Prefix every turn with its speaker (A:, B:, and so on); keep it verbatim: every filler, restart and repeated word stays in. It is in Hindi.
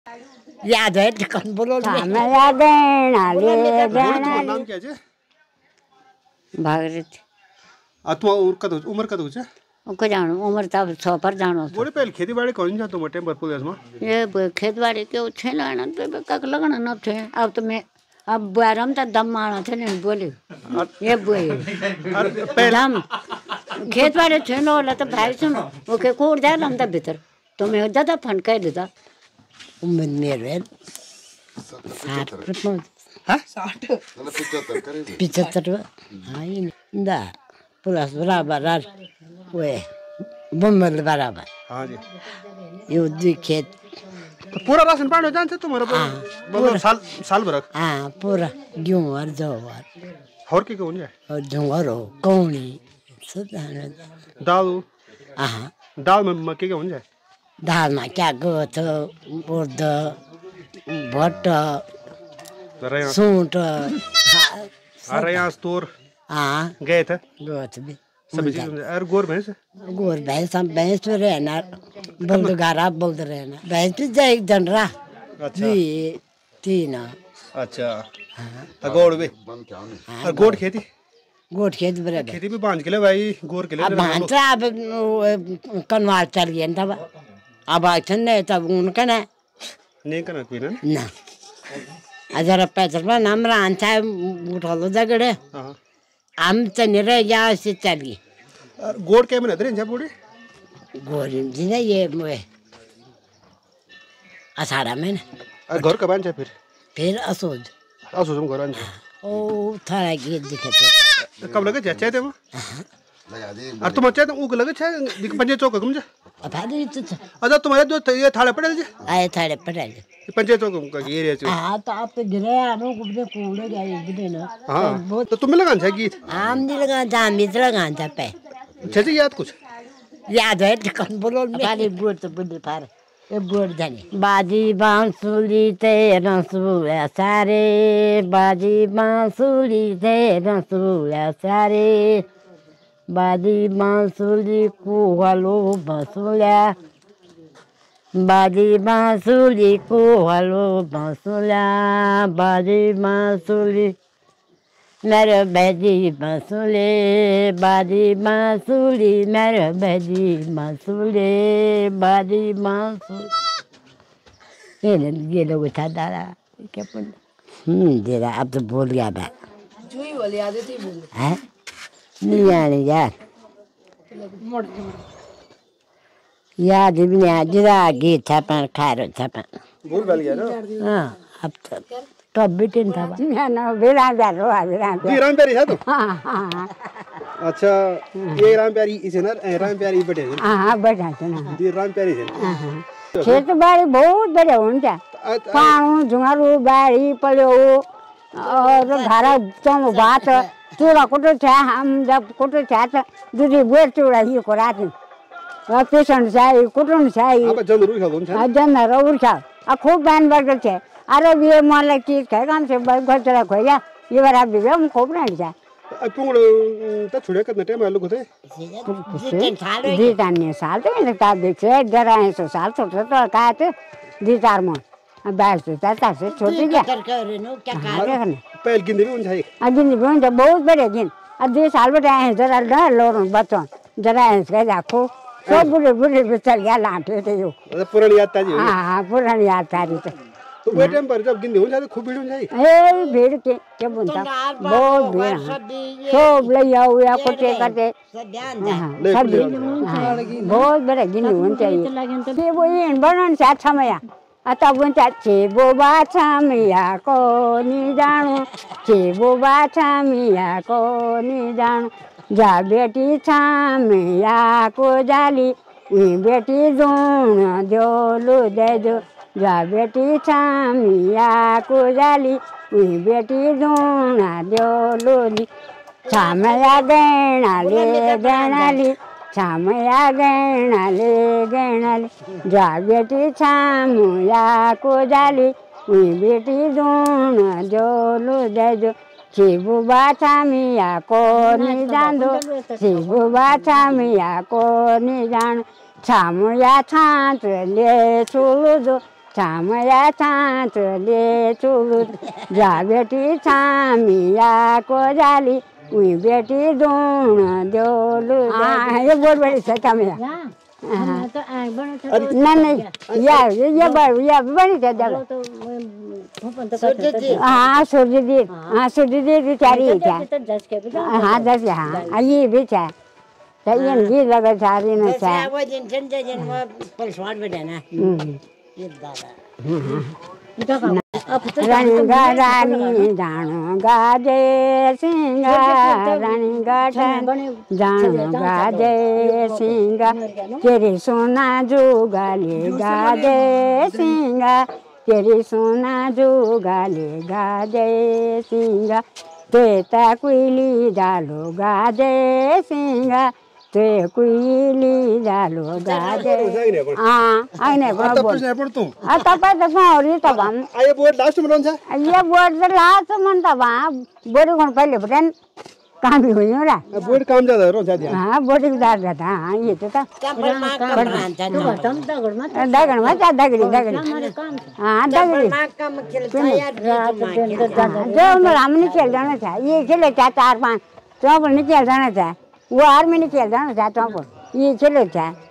A: याद है कौन बोलो
B: छामया गैणाले
C: तुम्हारा नाम क्या है?
B: भागीरथी।
C: आ तुम उम्र कद उम्र कद छ?
B: को जानो उम्र त अब छ पर जानो छ।
C: बोले पहले खेती-बाड़ी कौन जा तुम टेम्पर पुलिस में?
B: ये खेती-बाड़ी के छैन न त कक लगन न थे। अब तो मैं अब बुआरम त दम माना थे न बोले। ये बुए दम खेती-बाड़ी छैन होला त भाइ सुन ओके कोड जा लम त भीतर तो मैं ज्यादा फंड कह देता
A: उम्र मेरे साठ पर
C: हाँ
D: साठ
A: पिछहत्तर हाँ इंदा पुलिस बराबर आर वे बम्बल बराबर
C: हाँ जी
A: यो दुई खेत
C: तो पूरा राशन पानी हो जाते तुम्हारा मतलब साल साल भर
A: हाँ पूरा गेहूं और जवार
C: और की कौन है
A: और जवार हो कौनी सब
C: दाल
A: हाँ
C: दाल में मक्के का कौन है
A: दाल में क्या गोथ उर्द भट्ट सूंठ
C: अरे यहाँ तोर
A: हाँ
C: गए थे
A: गोथ भी
C: सभी चीज और गोर भैंस
A: गोर भैंस हम भैंस तो रहना बोल गारा बोल रहना भैंस भी जाए एक जन रहा
C: अच्छा
A: तीन
C: अच्छा हाँ गोड़ भी और गोड़ खेती
A: गोट खेत बराबर
C: खेती भी बांध के ले भाई गोर के ले
A: अब बांध अब कनवार चल गया तब अब आछन नहीं तब उनका ना
C: नहीं करना कोई ना
A: ना अजर पैदल में नाम रांचा उठालो जगड़े
C: हाँ
A: हम तो नहीं रह गया से चली
C: और गोड़ के में नदरे जब बोले
A: गोरी जी ने ये मुए असारा में
C: और घर कब आने फिर
A: फिर असोज
C: असोज हम घर आने
A: ओ थारा गीत दिखते
C: कब लगे चाहे थे वो और तुम चाहे तो उग लगे चाहे दिख पंचे चौक घूम जा
A: अब आदमी तो
C: अच्छा तुम्हारे जो ये थाले पड़े जे
A: आए थारे पटाले
C: पंचे चौक का एरिया से
A: हाँ तो आप तो गिरे आनो कुबले कूड़े गए गिरे ना
C: हाँ तो तुम्हें लगा था गीत
A: आम नहीं लगा था मित्र लगा था पे
C: छे याद कुछ
A: याद है कौन बोलो खाली बोल तो बोल पार ये बोल जाने बाजी बांसुरी ते रसुला सारे बाजी बांसुरी ते रसुला सारे बाजी बांसुरी कुहलो बसुला बाजी बांसुरी कुहलो बसुला बाजी बांसुरी मेरे बैजी बांसुले बाजी बांसुली मेरे बैजी बांसुले बाजी बांसुली ये ये लोग था दादा क्या बोल हम्म तेरा अब तो बोल गया बा
D: जुई वाली आदत ही बोल
A: है नहीं आने यार
D: मोड़
A: याद भी नहीं आ जरा गीत था पर खा रहा था पर
C: भूल भाल गया ना
A: हाँ अब तो तब भी टेन था
B: मैं ना बेरा जा रो आ बेरा
C: ये राम प्यारी है तो
B: हां हां
C: अच्छा ये राम प्यारी इसे ना राम प्यारी बटे
B: हां हां बैठा ना
C: ये राम प्यारी है
B: खेत बाड़ी बहुत बड़े हुन्छ पाऊ झुंगारू बाड़ी पल्यो और घरा चम भात चूड़ा कुटो छ हम जब कुटो छ त दुधी बोर चूड़ा ही को रात और पेशेंट चाहिए कुटुन चाहिए
C: अब जनरू खाऊ हुन्छ
B: जनर और छ आ खूब बान बगल छ अरे ये मलाई चीज खाए काम से घर चला खोया ये बार भी हम खूब नहीं जा
C: पुंगड़ त छुड़े कितने टाइम आलू होते
B: दी ताने साल तो मैंने का देखे जरा है सो साल तो तो का थे दी चार मन बैठ से चाचा से छोटी क्या
A: क्या
C: पहले गिनती भी हुन्छ
B: अजी नहीं बोल जब बहुत बड़े दिन अब दो साल बैठे हैं जरा ना लोग बच्चों जरा है इसका जाको सब बुढ़े बुढ़े पे चल गया लाटे थे यो
C: पुरानी याद ताजी
B: हाँ हाँ पुरानी याद ताजी तो
C: तो वो टाइम पर जब गिनती हो जाती खूब भीड़ हो जाती
B: ए भीड़ के क्या बोलता बहुत भीड़ सब ले आओ या कुटे करते सब बहुत बड़े गिनी होने चाहिए फिर वो ये बनन से अच्छा मया आता बोलता छे वो बाछा मिया को नहीं जानू छे वो बाछा मिया को नहीं जानू जा बेटी छामिया को जाली बेटी जोन दो लो दे दो जा बेटी छामिया को जाली बेटी जोना दो लोली छामया गैणाले गैणाली छामया गैणाले गैणाली जा बेटी छामुया को जाली बेटी जोना दो लो दे दो शिबु बाछामिया को नि जान्दो शिबु बाछामिया को नि जान छामुया छाँचले छुलुदो छामया छाँचले चुलुट जा बेटी छामियाको जाली उही बेटी दुण देउलु ये बोर्ड बड़ी छ छामया नहीं नहीं या ये बड़ या बड़ी छ जगह हाँ सूर्य दी हाँ सूर्य दी बिचारी है हाँ दस हाँ ये भी है तो ये नहीं लगा सारी न है
A: वो दिन ठंडे दिन वो पलसवाड़ में देना ये दादा
B: रंग रानी जानो गाजे सिंगा रंग जानो गाजे सिंगा तेरी सोना जुगाले गाजे सिंगा तेरी सोना जुगाले गाजे सिंगा तेता कुइली जालो गाजे सिंगा ते कुइली जालो गाजे हाँ आइने
C: आता प्रश्न है पर तू
B: आता पर तो सॉरी तो हम
C: आये बोर्ड लास्ट में कौन सा
B: ये बोर्ड तो लास्ट में तो वहाँ बोर्ड कौन पहले बटन काम भी हुई हो रहा
C: बोर्ड काम ज्यादा है रो ज्यादा
B: हाँ बोर्ड भी दार रहता हाँ ये तो था
A: दगड़
B: दगड़ में क्या दगड़ी दगड़ी हाँ दगड़ी जो हम नहीं खेल जाना था ये खेले था चार पाँच तो नहीं खेल जाना था वो आर्मी नहीं खेल जाना था तो ये खेले था